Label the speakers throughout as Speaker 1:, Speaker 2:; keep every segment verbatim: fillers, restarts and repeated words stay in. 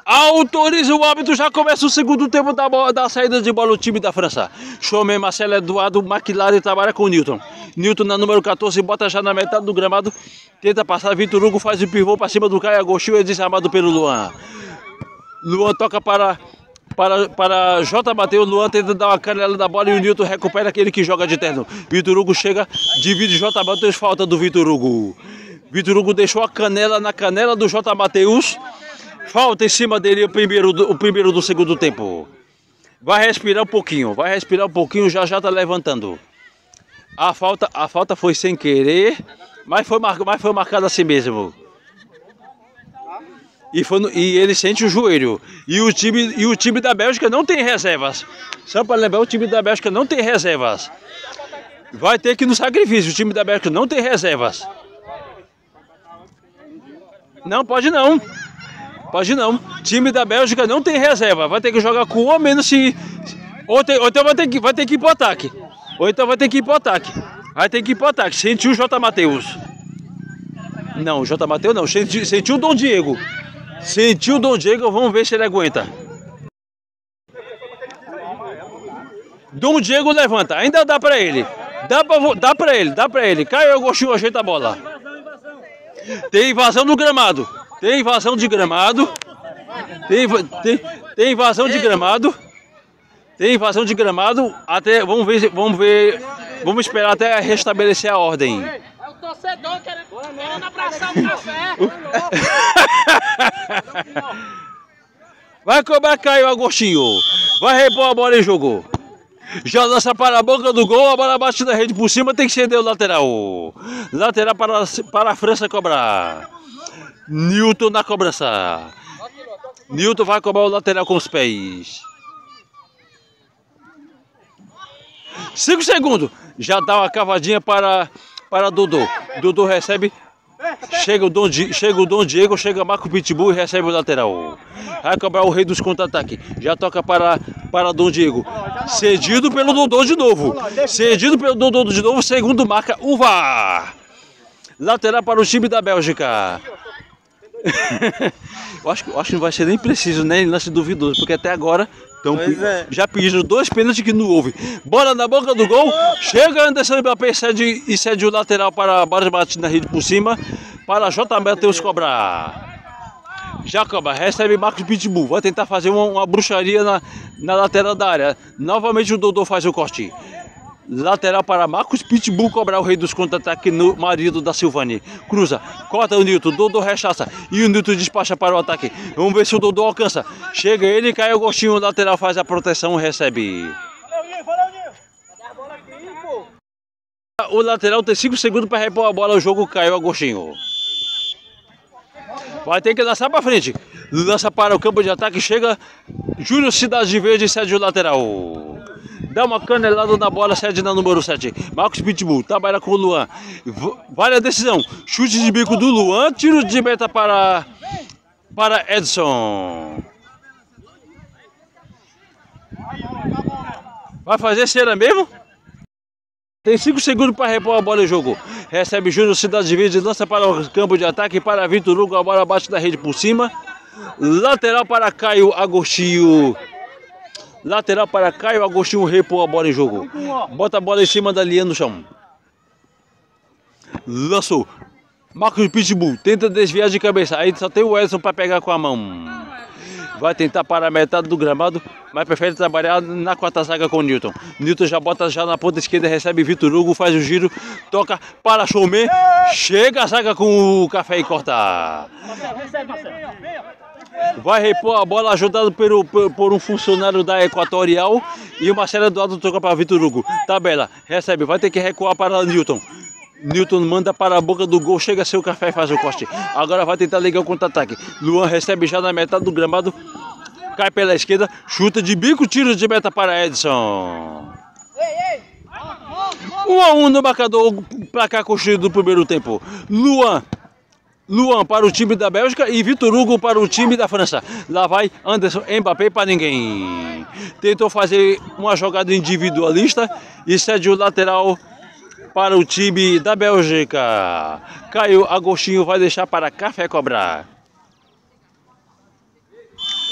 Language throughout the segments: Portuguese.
Speaker 1: Autoriza o árbitro, já começa o segundo tempo da, da saída de bola do time da França. Chomé, Marcelo Eduardo, McLaren trabalha com o Newton. Newton na número quatorze, bota já na metade do gramado. Tenta passar, Vitor Hugo faz o pivô para cima do Caio Agostinho, é desarmado pelo Luan. Luan toca para, para, para J. Mateus, Luan tenta dar uma canela da bola e o Newton recupera aquele que joga de terno. Vitor Hugo chega, divide J. Mateus, falta do Vitor Hugo. Vitor Hugo deixou a canela na canela do J. Mateus. Falta em cima dele o primeiro, o primeiro do segundo tempo. Vai respirar um pouquinho, vai respirar um pouquinho, já já tá levantando. A falta, a falta foi sem querer, mas foi, mar, mas foi marcada assim mesmo. E, foi no, e ele sente o joelho. E o, time, e o time da Bélgica não tem reservas. Só para lembrar, o time da Bélgica não tem reservas. Vai ter que ir no sacrifício, o time da Bélgica não tem reservas. Não, pode não. Pode não. Time da Bélgica não tem reserva. Vai ter que jogar com um ou menos se... Ou, tem, ou então vai ter, que, vai ter que ir pro ataque. Ou então vai ter que ir pro ataque. Vai ter que ir pro ataque. Sentiu o J. Mateus. Não, o J. Mateus não. Sentiu, sentiu o Dom Diego. Sentiu o Dom Diego. Vamos ver se ele aguenta. Dom Diego levanta. Ainda dá pra ele. Dá pra, dá pra ele. Dá pra ele. Caio Agostinho ajeita a bola. Tem invasão no gramado. Tem invasão de gramado. Tem, tem, tem invasão de gramado. Tem invasão de gramado. Até vamos ver, vamos ver, vamos esperar até restabelecer a ordem.
Speaker 2: É o torcedor querendo, querendo abraçar o café.
Speaker 1: Vai cobrar Caio Agostinho. Vai repor a bola e jogou. Já lança para a boca do gol, a bola bate na rede por cima, tem que ceder o lateral. Lateral para, para a França cobrar. Newton na cobrança. Newton vai cobrar o lateral com os pés. Cinco segundos. Já dá uma cavadinha para, para Dodô. Dodô recebe. Chega o, Dom, chega o Dom Diego, chega Marco Pitbull e recebe o lateral. Vai cobrar o rei dos contra-ataques. Já toca para, para Dom Diego. Cedido pelo Dodô de novo. Cedido pelo Dodô de novo. Segundo marca o V A R. Lateral para o time da Bélgica. eu, acho, eu acho que não vai ser nem preciso, nem lance duvidoso, porque até agora tão, é. já pediram dois pênaltis que não houve. Bola na boca do gol, chega Anderson Mbappé e cede, e cede o lateral para a bola bate na rede por cima, para J. Mateus cobrar. Já cobra, recebe Marcos Pitbull, vai tentar fazer uma, uma bruxaria na, na lateral da área. Novamente o Dodô faz o corte. Lateral para Marcos Pitbull cobrar o rei dos contra-ataques no marido da Silvani. Cruza, corta o Newton, Dodô rechaça e o Newton despacha para o ataque. Vamos ver se o Dodô alcança. Chega ele, Caio Agostinho, o lateral faz a proteção, recebe. O lateral tem cinco segundos para repor a bola, o jogo Caio Agostinho. Vai ter que lançar para frente. Lança para o campo de ataque, chega Júlio Cidade Verde e cede o lateral. Dá uma canelada na bola, cede na número sete. Marcos Pitbull, trabalha com o Luan. Vale a decisão. Chute de bico do Luan, tiro de meta para, para Edson. Vai fazer cera mesmo? Tem cinco segundos para repor a bola e jogo. Recebe Júnior Cidade Verde, lança para o campo de ataque para Vitor Hugo, a bola bate na rede por cima. Lateral para Caio Agostinho. Lateral para Caio Agostinho, repor a bola em jogo. Bota a bola em cima da linha no chão. Lançou. Marcos Pitbull tenta desviar de cabeça. Aí só tem o Edson para pegar com a mão. Vai tentar parar a metade do gramado, mas prefere trabalhar na quarta zaga com o Newton. Newton já bota já na ponta esquerda, recebe Vitor Hugo, faz o giro, toca para Chomé. Chega a zaga com o café e corta. Vai repor a bola, ajudado por, por, por um funcionário da Equatorial. E o Marcelo Eduardo toca para Vitor Hugo. Tabela, recebe, vai ter que recuar para Newton. Newton manda para a boca do gol, chega seu café e faz o corte. Agora vai tentar ligar o contra-ataque. Luan recebe já na metade do gramado. Cai pela esquerda, chuta de bico, tiro de meta para Edson. um a um no marcador, placar construído do primeiro tempo. Luan. Luan para o time da Bélgica e Vitor Hugo para o time da França. Lá vai Anderson Mbappé para ninguém. Tentou fazer uma jogada individualista e cede o lateral para o time da Bélgica. Caio Agostinho vai deixar para Café cobrar.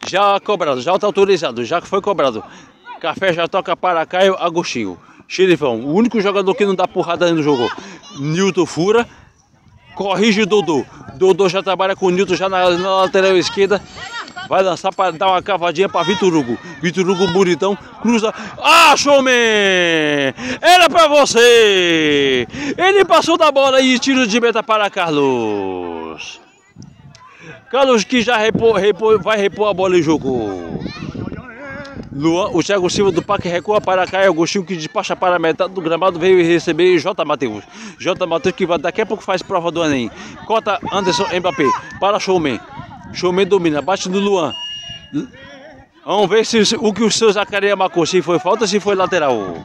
Speaker 1: Já cobrado, já está autorizado, já que foi cobrado. Café já toca para Caio Agostinho. Xerifão, o único jogador que não dá porrada no jogo. Nilton fura. Corrige Dodô. Dodô já trabalha com o Nilton já na, na lateral esquerda. Vai lançar para dar uma cavadinha para Vitor Hugo. Vitor Hugo bonitão. Cruza. Ah, showman! Era para você! Ele passou da bola e tiro de meta para Carlos. Carlos que já repô, repô, vai repor a bola em jogo. Luan, o Thiago Silva do Parque recua para Caio Agostinho, que despacha para a metade do gramado, veio receber J. Matheus. J. Matheus que vai, daqui a pouco faz prova do Enem. Cota Anderson Mbappé para Showman. Showman domina, bate no Luan. Vamos ver se o que o seu Zacarias marcou, se foi falta, se foi lateral.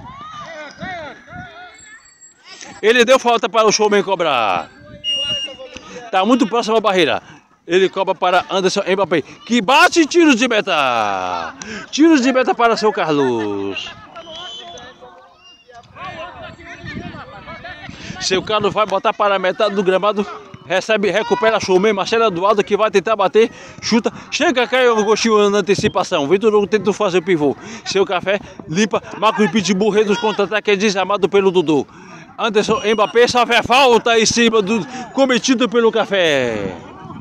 Speaker 1: Ele deu falta para o Showman cobrar. Está muito próximo à barreira. Ele cobra para Anderson Mbappé, que bate tiros de meta. Tiros de meta para seu Carlos. Seu Carlos vai botar para a metade do gramado. Recebe, recupera Showman, Marcelo Eduardo que vai tentar bater. Chuta, chega, Caio Agostinho na antecipação. Vitor Hugo tenta fazer o pivô. Seu Café limpa, Marcos Pitbull, reduz contra-ataque, é desarmado pelo Dudu. Anderson Mbappé sofre a falta em cima do cometido pelo Café.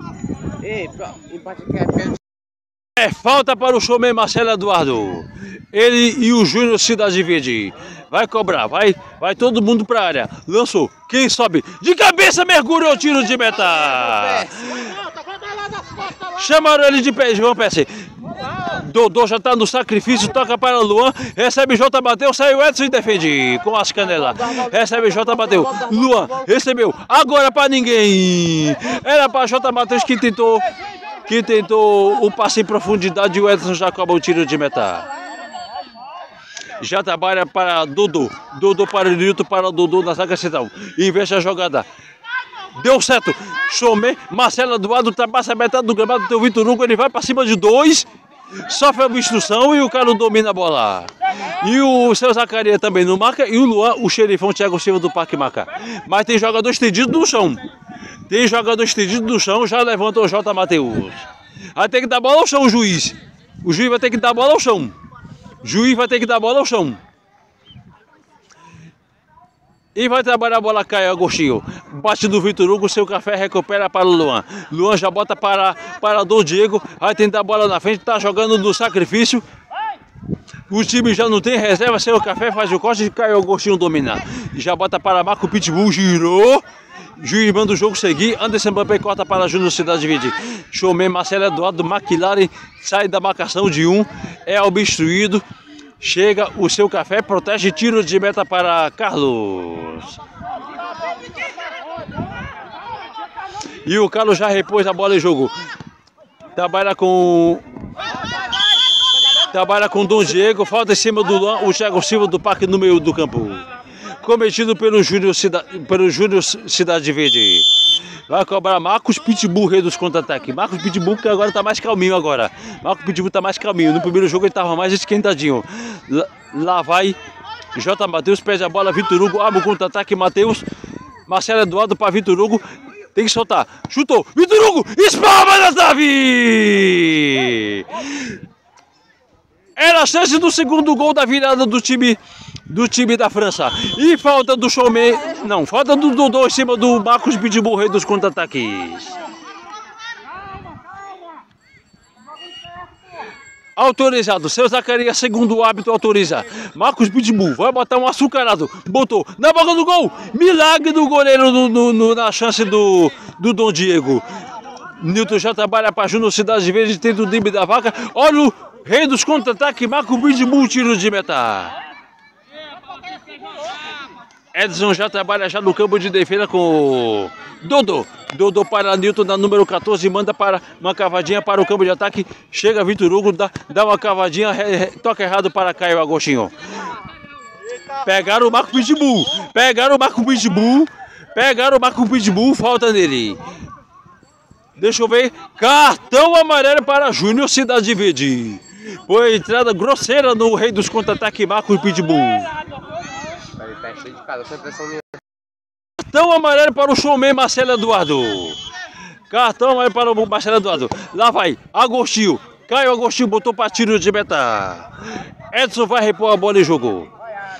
Speaker 1: É falta para o Showman Marcelo Eduardo. Ele e o Júnior Cidade Verde. Vai cobrar, vai, vai todo mundo para a área. Lançou, quem sobe? De cabeça, mergulhou, tiro de meta. Chamaram ele de pé, João Pesce. Dodô já está no sacrifício, toca para Luan, recebe J, bateu, saiu Edson e defende com as canelas. Recebe J, bateu, Luan, recebeu, agora para ninguém. Era para J, Matheus que tentou, que tentou o passe em profundidade e o Edson já cobra o tiro de meta. Já trabalha para Dodô, Dodô para o Nilton, para Dodô na zaga central. Investe a jogada. Deu certo, Showman, Marcelo Eduardo ultrapassa a metade do gramado do Vitor Hugo, ele vai para cima de dois. Sofre a obstrução e o cara domina a bola. E o seu Zacarias também não marca. E o Luan, o xerifão Thiago Silva do Parque marca. Mas tem jogador estendido no chão. Tem jogador estendido no chão. Já levantou o J. Matheus. Vai ter que dar bola ao chão o juiz. O juiz vai ter que dar bola ao chão. O juiz vai ter que dar bola ao chão. E vai trabalhar a bola, Caio Agostinho. Bate do Vitor Hugo, seu Café recupera para o Luan. Luan já bota para, para Dom Diego. Vai tentar a bola na frente, está jogando no sacrifício. O time já não tem reserva, seu Café faz o corte e Caio Agostinho domina. Já bota para Marco Pitbull, girou. Juiz manda o jogo seguir. Anderson Mbappé corta para Júnior Cidade Verde. Showman Marcelo Eduardo McLaren sai da marcação de um. É obstruído. Chega o seu Café, protege, tiro de meta para Carlos. E o Carlos já repôs a bola em jogo. Trabalha com... Trabalha com Dom Diego, falta em cima do Luan, o Thiago Silva do Parque no meio do campo. Cometido pelo Júnior Cida... pelo Júnior Cidade Verde. Vai cobrar Marcos Pitbull, rei dos contra-ataques. Marcos Pitbull que agora tá mais calminho agora. Marcos Pitbull tá mais calminho. No primeiro jogo ele tava mais esquentadinho. Lá, lá vai J. Matheus, perde a bola, Vitor Hugo, abre o contra-ataque, Matheus. Marcelo Eduardo para Vitor Hugo. Tem que soltar. Chutou. Vitor Hugo, espalma na trave! Era a chance do segundo gol da virada do time do time da França. E falta do Showman, não, falta do Dodô em cima do Marcos Pitbull, rei dos contra-ataques. Autorizado, seu Zacarias, segundo o árbitro, autoriza. Marcos Pitbull vai botar um açucarado. Botou na boca do gol. Milagre do goleiro no, no, no, na chance do, do Dom Diego. Nilton já trabalha para Júnior Cidade Verde, tenta o drible da vaca. Olha o rei dos contra-ataques, Marcos Pitbull, tiro de meta. Edson já trabalha já no campo de defesa com Dodô. Dodô para Nilton na número quatorze, manda para uma cavadinha para o campo de ataque. Chega Vitor Hugo, dá, dá uma cavadinha, re, re, toca errado para Caio Agostinho. Pegaram o Marco Pitbull, pegaram o Marco Pitbull, pegaram o Marco Pitbull, falta nele. Deixa eu ver, cartão amarelo para Júnior Cidade Verde. Foi entrada grosseira no rei dos contra-ataques, Marco Pitbull. Cartão amarelo para o Showman Marcelo Eduardo. Cartão amarelo para o Marcelo Eduardo. Lá vai, Agostinho. Caio Agostinho botou para tiro de meta. Edson vai repor a bola e jogou.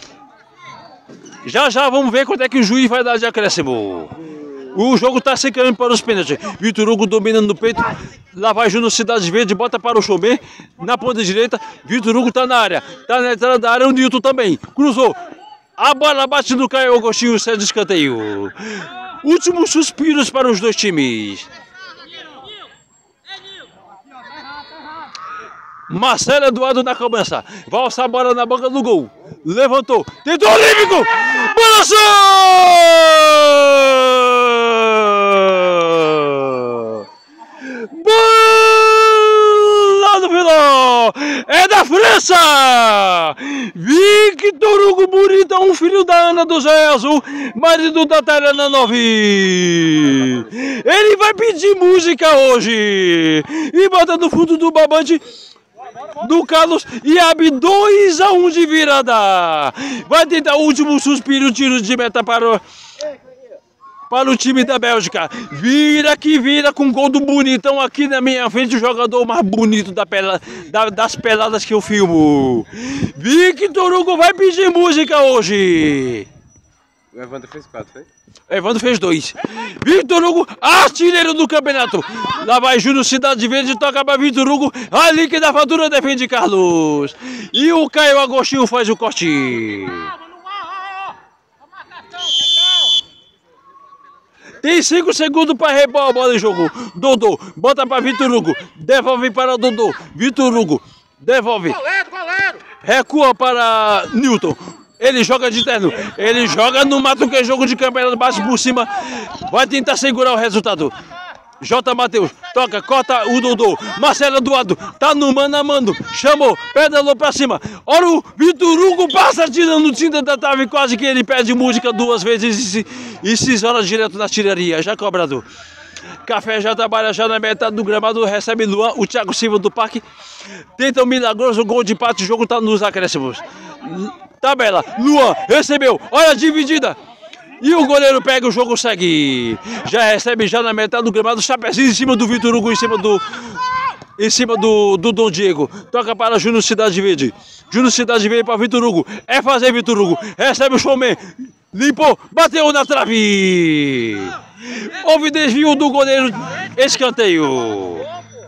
Speaker 1: Já já vamos ver quanto é que o juiz vai dar de acréscimo. O jogo está se caminhando para os pênaltis. Vitor Hugo dominando no peito. Lá vai Júnior Cidade Verde, bota para o Chomé. Na ponta direita, Vitor Hugo está na área. Está na entrada da área, o Nilton também. Cruzou. A bola bate no Caio Agostinho, sai de escanteio. Últimos suspiros para os dois times. Marcelo Eduardo na cobrança. Vai alçar a bola na boca do gol. Levantou. Tentou o Olímpico. Balançou! Bola no final. É da França. Victor Hugo Buritão, filho da Ana do Zé Azul, marido da Tariana Nove. Ele vai pedir música hoje. E bota no fundo do babante do Carlos e abre dois a um de virada. Vai tentar o último suspiro, tiro de meta para o, para o time da Bélgica. Vira que vira com gol do Bonitão aqui na minha frente, o jogador mais bonito da pela, da, das peladas que eu filmo. Victor Hugo vai pedir música hoje.
Speaker 3: O Evandro fez quatro, foi?
Speaker 1: Evandro fez dois. Victor Hugo, artilheiro do campeonato. Lá vai Júnior Cidade Verde, toca para Victor Hugo. Ali que da fatura defende Carlos. E o Caio Agostinho faz o corte. Tem cinco segundos para repor a bola em jogo. Dodô, bota para Victor Hugo. Devolve para Dodô. Victor Hugo, devolve.
Speaker 2: Goleiro, goleiro.
Speaker 1: Recua para Nilton. Ele joga de terno, ele joga no mato que é jogo de campeonato, baixo por cima, vai tentar segurar o resultado. J. Matheus, toca, corta o Dodô, Marcelo Eduardo, tá no mano a mano, chamou, pedalou pra cima. Olha o Vitor Hugo, passa tirando tinta da trave, quase que ele pede música duas vezes e se, e se isola direto na tiraria, já cobrado. Café já trabalha já na metade do gramado, recebe Luan, o Thiago Silva do Parque, tenta um milagroso gol de empate, o jogo tá nos acréscimos. Tabela, Luan recebeu, olha a dividida. E o goleiro pega, o jogo segue. Já recebe já na metade do gramado, Chapezinho em cima do Vitor Hugo, em cima do em cima do, do Dom Diego. Toca para Júnior Cidade Verde. Júnior Cidade Verde para Vitor Hugo. É fazer Vitor Hugo. Recebe o Chomé. Limpou, bateu na trave. Houve desvio do goleiro, escanteio.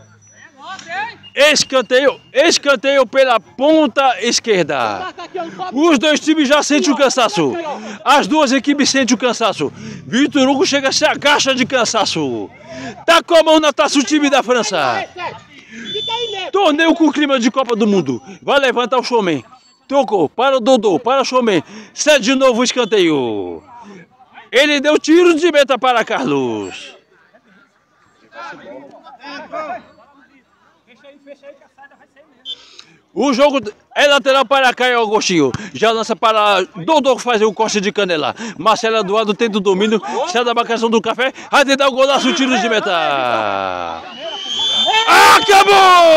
Speaker 1: Escanteio, escanteio pela ponta esquerda. Os dois times já sentem o cansaço. As duas equipes sentem o cansaço. Vitor Hugo chega a se agacha de cansaço. Tá com a mão na taça o time da França. Torneio com clima de Copa do Mundo. Vai levantar o Chomé. Tocou para o Dodô, para o Chomé. Cede de novo o escanteio. Ele deu tiro de meta para Carlos. O jogo é lateral para Caio Agostinho. Já lança para Dodô fazer o corte de canela. Marcelo Eduardo tenta o domínio. Sai da marcação do Café. Vai tentar o golaço, o tiro de meta. Acabou!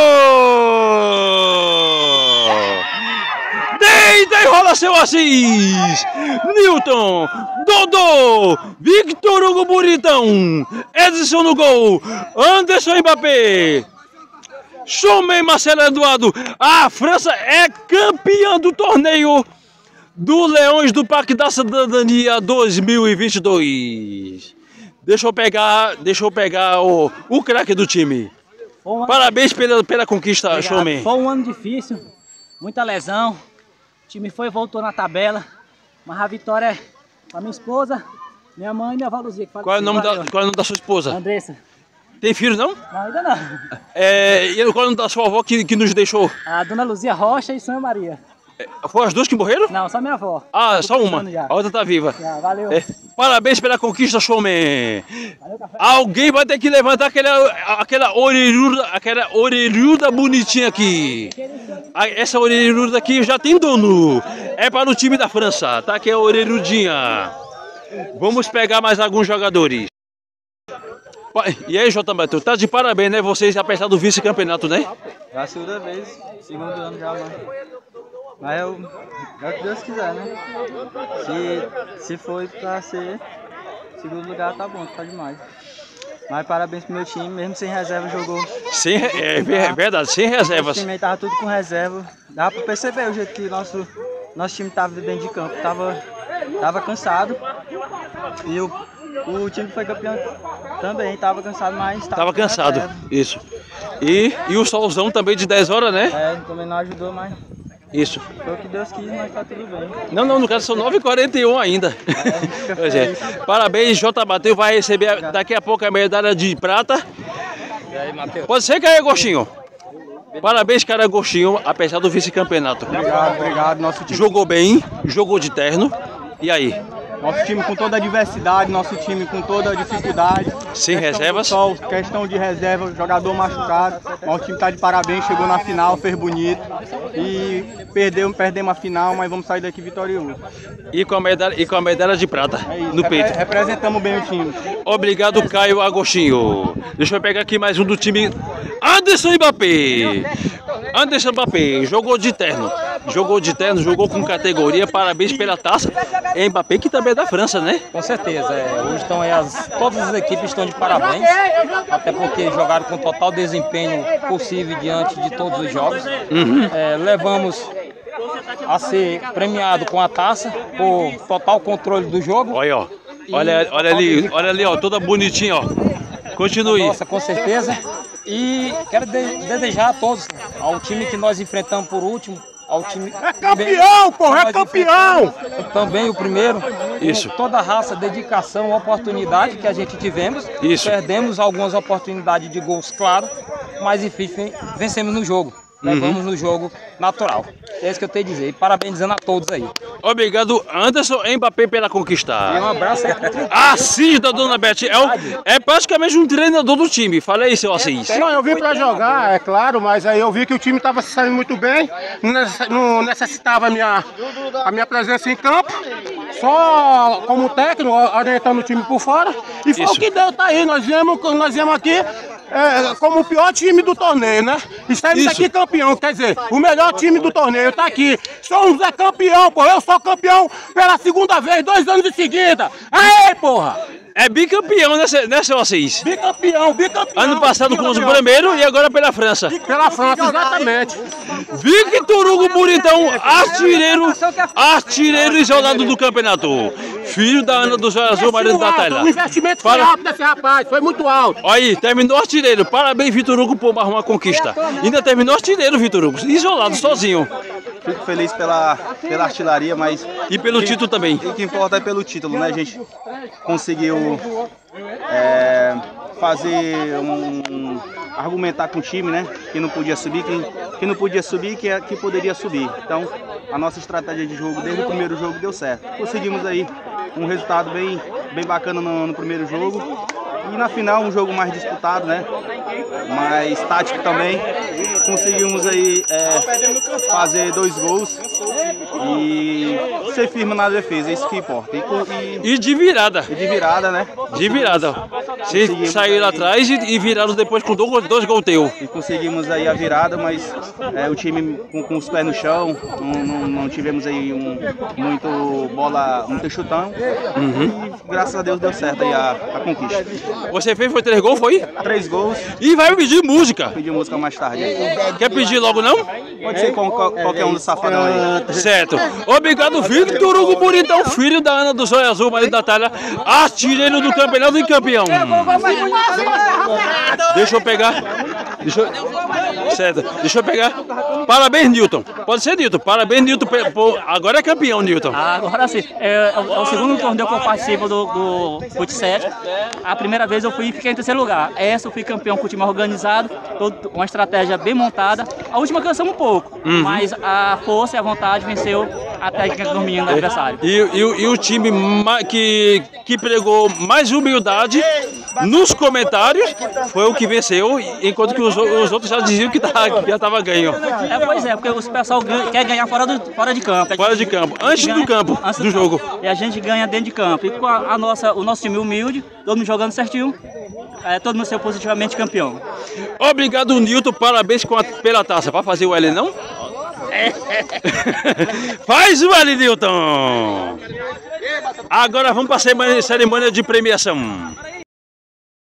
Speaker 1: Deita e rola seu Assis. Nilton, Dodô, Victor Hugo Buritão, Edson no gol, Anderson Mbappé. Chomé, Marcelo Eduardo, a França é campeã do torneio do Leões do Parque da Cidadania dois mil e vinte e dois. Deixa eu pegar, deixa eu pegar o, o craque do time. Um Parabéns pela, pela conquista, Obrigado. Chomé.
Speaker 4: Foi um ano difícil, muita lesão, o time foi e voltou na tabela, mas a vitória é para minha esposa, minha mãe e minha avó Luzia.
Speaker 1: Qual é o nome da, qual é o nome da sua esposa?
Speaker 4: Andressa.
Speaker 1: Tem filho, não?
Speaker 4: Não, ainda não.
Speaker 1: É, e qual é o nome da sua avó que, que nos deixou?
Speaker 4: A dona Luzia Rocha e Sônia Maria.
Speaker 1: É, foi as duas que morreram?
Speaker 4: Não, só minha avó.
Speaker 1: Ah, só uma. Já. A outra tá viva.
Speaker 4: Já, valeu. É,
Speaker 1: parabéns pela conquista, Chomé. Valeu, café. Alguém vai ter que levantar aquela, aquela orelhuda, aquela orelhuda bonitinha aqui. Essa orelhuda aqui já tem dono. É para o time da França, tá? Que é a orelhudinha. Vamos pegar mais alguns jogadores. E aí, J. Matheus, tá de parabéns, né? Vocês, apesar do vice-campeonato, né?
Speaker 3: É a segunda vez, segundo ano já, mano. Mas eu, é o que Deus quiser, né? Se, se for pra ser segundo lugar, tá bom, tá demais. Mas parabéns pro meu time, mesmo sem reserva jogou.
Speaker 1: Sem, é, é verdade, sem reservas.
Speaker 3: O time aí tava tudo com reserva. Dá pra perceber o jeito que nosso, nosso time tava dentro de campo. Tava, tava cansado. E o, o time que foi campeão também tava cansado, mas tava,
Speaker 1: Tava cansado,
Speaker 3: reserva.
Speaker 1: isso. E, e o solzão também de dez horas, né?
Speaker 3: É, também não ajudou, mas
Speaker 1: Isso.
Speaker 3: foi o que Deus quis, mas tá tudo bem.
Speaker 1: Não, não, no caso são nove e quarenta e um ainda.
Speaker 3: É,
Speaker 1: Pois é. Parabéns, J. Bateu vai receber daqui a pouco a medalha de prata.
Speaker 3: E aí, Matheus?
Speaker 1: Pode ser, cara, Agostinho? Parabéns, cara, Agostinho, apesar do vice-campeonato.
Speaker 3: Obrigado, obrigado. Nosso time,
Speaker 1: Jogou bem, jogou de terno. E aí?
Speaker 3: nosso time com toda a diversidade, nosso time com toda a dificuldade.
Speaker 1: Sem
Speaker 3: Questão
Speaker 1: reservas?
Speaker 3: do sol, questão de reserva, jogador machucado. Mas o time tá de parabéns, chegou na final, fez bonito. E perdeu, perdemos a final, mas vamos sair daqui vitorioso.
Speaker 1: E com a medalha, e com a medalha de prata
Speaker 3: É isso,
Speaker 1: no
Speaker 3: repre-
Speaker 1: peito.
Speaker 3: representamos bem o time.
Speaker 1: Obrigado, Caio Agostinho. Deixa eu pegar aqui mais um do time. Anderson Mbappé. Anderson Mbappé jogou de terno. Jogou de terno, jogou com categoria. Parabéns pela taça. É Mbappé que também é da França, né?
Speaker 5: Com certeza, é, hoje estão aí as, todas as equipes estão de parabéns, até porque jogaram com total desempenho possível diante de todos os jogos.
Speaker 1: Uhum.
Speaker 5: É, levamos a ser premiado com a taça por total controle do jogo.
Speaker 1: Olha, ó. Olha, olha ali, olha ali, ó, toda bonitinha, ó. Continue.
Speaker 5: Nossa, com certeza. E quero de- desejar a todos, ao time que nós enfrentamos por último, ao time...
Speaker 6: É campeão, porra, é campeão!
Speaker 5: Também o primeiro,
Speaker 1: Isso.
Speaker 5: com toda a raça, dedicação, oportunidade que a gente tivemos.
Speaker 1: Isso.
Speaker 5: Perdemos algumas oportunidades de gols, claro, mas enfim, vencemos no jogo. Levamos no jogo natural. É isso que eu tenho a dizer. E parabenizando a todos aí.
Speaker 1: Obrigado, Anderson Mbappé, pela conquista.
Speaker 5: E um abraço aí.
Speaker 1: Assis da Dona Beth é, o- é praticamente um treinador do time. Fala aí, seu Assis.
Speaker 6: Não, eu vim pra jogar, é claro, mas aí eu vi que o time tava se saindo muito bem, não necess- não necessitava a minha, a minha presença em campo, só como técnico, orientando o time por fora, e foi
Speaker 1: Isso.
Speaker 6: o que deu, tá aí, nós viemos, nós viemos aqui é, como o pior time do torneio, né? E saímos
Speaker 1: Isso.
Speaker 6: daqui campeão, quer dizer, o melhor time do torneio tá aqui. Somos é campeão, pô, eu sou campeão pela segunda vez, dois anos de seguida. Aê, porra!
Speaker 1: É bicampeão, né, seu- né seu Assis?
Speaker 6: Bicampeão, bicampeão.
Speaker 1: Ano passado com os
Speaker 6: bicampeão.
Speaker 1: primeiro e agora pela França.
Speaker 6: Pela França, exatamente.
Speaker 1: Victor Hugo Bonitão, artilheiro, artilheiro isolado do campeonato. Filho da Ana do Zóio Azul, marido da Tayla.
Speaker 6: O investimento foi
Speaker 1: Para-
Speaker 6: alto desse rapaz, foi muito alto.
Speaker 1: Olha aí, terminou artilheiro. Parabéns, Vitor Hugo, por mais uma conquista. Ainda terminou artilheiro, Vitor Hugo, isolado, sozinho.
Speaker 7: Fico feliz pela, pela artilharia, mas
Speaker 1: E pelo título também.
Speaker 7: o que importa é pelo título, né? A gente conseguiu é, fazer um, argumentar com o time, né? Que não podia subir, quem, quem não podia subir, que, que poderia subir. Então, a nossa estratégia de jogo desde o primeiro jogo deu certo. Conseguimos aí um resultado bem, bem bacana no, no primeiro jogo. E na final um jogo mais disputado, né? Mais tático também. Conseguimos aí é, fazer dois gols e ser firme na defesa, é isso que importa. E, co- e-
Speaker 1: E de virada.
Speaker 7: e de virada, né?
Speaker 1: De virada. Vocês saíram atrás e, e viraram depois com dois, dois gols teus.
Speaker 7: E conseguimos aí a virada, mas é, o time com, com os pés no chão, não, não- não tivemos aí um, muito bola, muito chutão. E graças a Deus deu certo aí a, a conquista.
Speaker 1: Você fez, foi três gols, foi?
Speaker 7: Três gols,
Speaker 1: E vai pedir música.
Speaker 7: pedi música mais tarde.
Speaker 1: Quer pedir logo não?
Speaker 7: Pode ser com qual- qualquer um dos safadão aí.
Speaker 1: Certo. Obrigado, Victor Hugo Bonitão, filho da Ana do Zóio Azul, marido da Tayla, artilheiro do campeonato e campeão. Deixa eu pegar. Deixa eu... Certo. Deixa eu pegar. Parabéns, Newton. Pode ser, Newton. Parabéns, Newton. pe- por- Agora é campeão, Newton.
Speaker 4: Agora sim, é, é o é o segundo torneio que eu participo do, do Fut sete. A primeira vez eu fui e fiquei em terceiro lugar. Essa eu fui campeão com o time organizado, todo- uma estratégia bem montada. A última cansamos um pouco, mas a força e a vontade venceu a técnica do menino do adversário.
Speaker 1: E, e o- e o time ma- que, que pregou mais humildade nos comentários foi o que venceu, enquanto que os, o- os outros já diziam que, tá, que já estava ganho.
Speaker 4: É, pois é, porque o pessoal ganha- quer ganhar fora, do, fora de campo. A
Speaker 1: Fora
Speaker 4: gente
Speaker 1: de campo, antes
Speaker 4: ganha
Speaker 1: do campo,
Speaker 4: antes
Speaker 1: do jogo.
Speaker 4: campo. E a gente ganha dentro de campo. E com a, a nossa, o nosso time humilde, todo mundo jogando certinho, é, todo mundo saiu positivamente campeão.
Speaker 1: Obrigado, Newton. Parabéns com a- pela taça. Vai fazer o L, não? Faz o L, Newton. Agora vamos para a cerimônia de premiação.